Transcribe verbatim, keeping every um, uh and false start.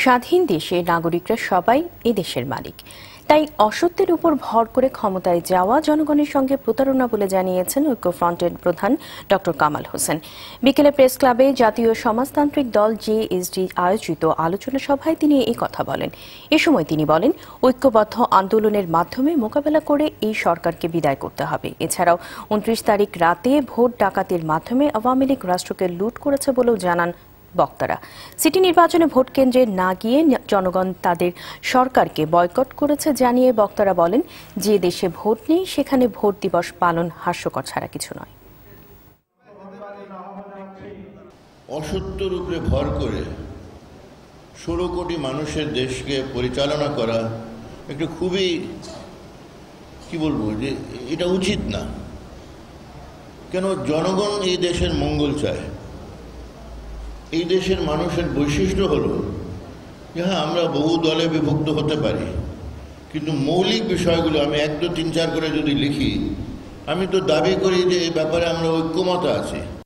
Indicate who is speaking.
Speaker 1: স্বাধীন দেশে নাগরিকরা সবাই এ দেশের মালিক, তাই অসত্যের উপর ভর করে ক্ষমতায় যাওয়া জনগণের সঙ্গে প্রতারণা বলে জানিয়েছেন ঐক্যফ্রন্টের প্রধান ডক্টর কামাল হোসেন। বিকেলে প্রেস ক্লাবে জাতীয় সমাজতান্ত্রিক দল জেএসডি আয়োজিত আলোচনা সভায় তিনি এই কথা বলেন। এ সময় তিনি বলেন, ঐক্যবদ্ধ আন্দোলনের মাধ্যমে মোকাবেলা করে এই সরকারকে বিদায় করতে হবে। এছাড়াও উনত্রিশ তারিখ রাতে ভোট ডাকাতির মাধ্যমে আওয়ামী লীগ রাষ্ট্রকে লুট করেছে বলেও জানান বক্তারা। সিটি নির্বাচনে ভোট কেন্দ্রে না গিয়ে জনগণ তাদের সরকারকে বয়কট করেছে জানিয়ে বক্তারা বলেন, যে দেশে ভোট নেই সেখানে ভোট দিবস পালন হাস্যকর ছাড়া কিছু নয়।
Speaker 2: অসত্যের উপরে ভর করে ষোলো কোটি মানুষের দেশকে পরিচালনা করা একটা খুবই কি বলবো যে এটা উচিত না। কেন জনগণ এই দেশের মঙ্গল চায়। এই দেশের মানুষের বৈশিষ্ট্য হলো যে হ্যাঁ আমরা বহু দলে বিভক্ত হতে পারি, কিন্তু মৌলিক বিষয়গুলো আমি এক দু তিন চার করে যদি লিখি, আমি তো দাবি করি যে এই ব্যাপারে আমরা ঐক্যমত আছি।